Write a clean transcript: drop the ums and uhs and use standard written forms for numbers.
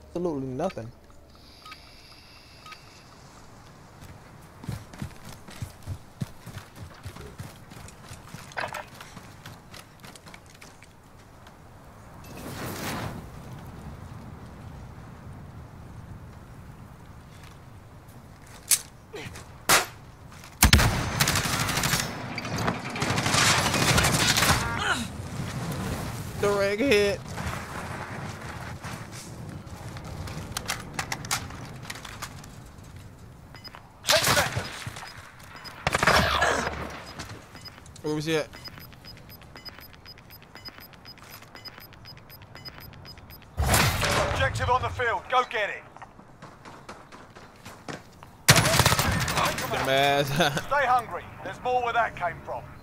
Absolutely nothing. Direct hit. Where was he at? Objective on the field. Go get it. Get him ass. Stay hungry. There's more where that came from.